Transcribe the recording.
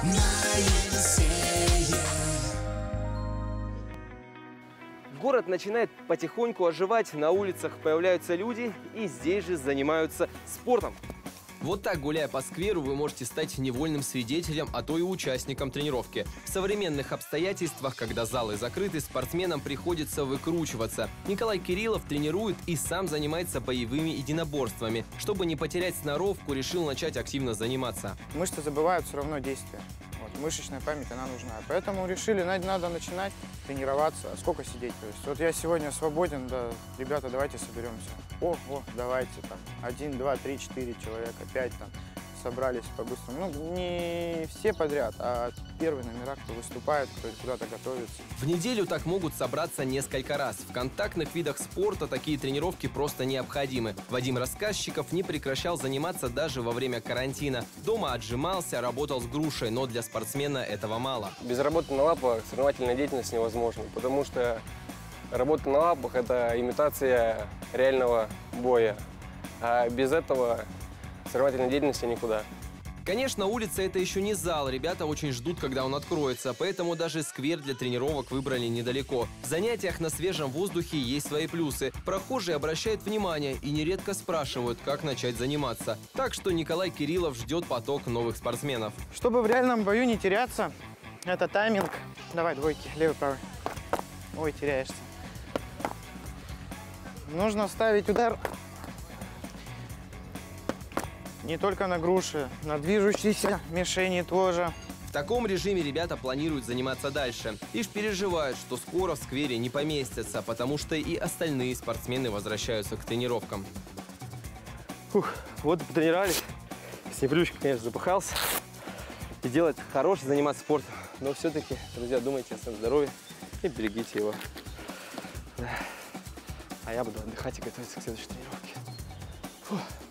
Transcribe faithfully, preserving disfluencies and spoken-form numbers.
на Елисея. Город начинает потихоньку оживать, на улицах появляются люди и здесь же занимаются спортом. Вот так, гуляя по скверу, вы можете стать невольным свидетелем, а то и участником тренировки. В современных обстоятельствах, когда залы закрыты, спортсменам приходится выкручиваться. Николай Кириллов тренирует и сам занимается боевыми единоборствами. Чтобы не потерять сноровку, решил начать активно заниматься. Мышцы забывают все равно действия. Вот, мышечная память, она нужна. Поэтому решили, надо начинать тренироваться. А сколько сидеть? То есть, вот я сегодня свободен, да, ребята, давайте соберемся. О, о, давайте там. Один, два, три, четыре человека, пять там. Собрались по-быстрому. Ну, не все подряд, а первые номера, кто выступает, кто куда-то готовится. В неделю так могут собраться несколько раз. В контактных видах спорта такие тренировки просто необходимы. Вадим Рассказчиков не прекращал заниматься даже во время карантина. Дома отжимался, работал с грушей, но для спортсмена этого мало. Без работы на лапах соревновательная деятельность невозможна, потому что работа на лапах – это имитация реального боя, а без этого соревновательной деятельности никуда. Конечно, улица – это еще не зал. Ребята очень ждут, когда он откроется, поэтому даже сквер для тренировок выбрали недалеко. В занятиях на свежем воздухе есть свои плюсы. Прохожие обращают внимание и нередко спрашивают, как начать заниматься. Так что Николай Кириллов ждет поток новых спортсменов. Чтобы в реальном бою не теряться, это тайминг. Давай, двойки, левый, правый. Ой, теряешься. Нужно ставить удар не только на груши, на движущиеся мишени тоже. В таком режиме ребята планируют заниматься дальше. Лишь переживают, что скоро в сквере не поместятся, потому что и остальные спортсмены возвращаются к тренировкам. Фух, вот и потренировались. Снеплющик, конечно, запыхался. И делать хороший, заниматься спортом. Но все-таки, друзья, думайте о своем здоровье и берегите его. Да. А я буду отдыхать и готовиться к следующей тренировке. Фух.